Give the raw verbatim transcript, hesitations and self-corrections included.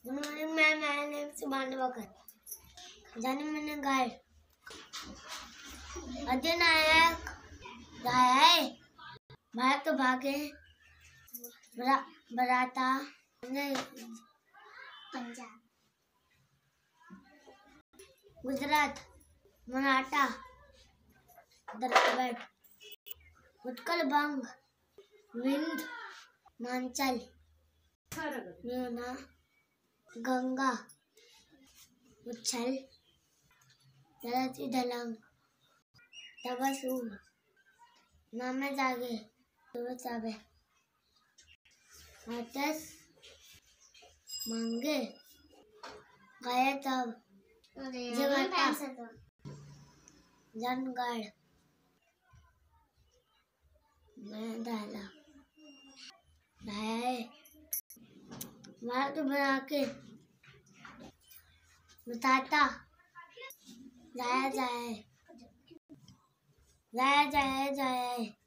उन्होंने मैं मैंने सुबह वक्त जाने मैंने गाय अधिनायक गाया है भारत तो भागे बरा, बराता पंजाब गुजरात मराठा द्रविड़ उत्कल बंग विंध्य मांचल यमुना गंगा उच्छल सरस्वती दलंग तपसु नामे जागे सुबह आतस मांगे गए तब जगता जनगढ़ मैं डाला डाया भारत बना के बताता जाया जाए जाया जाया जाए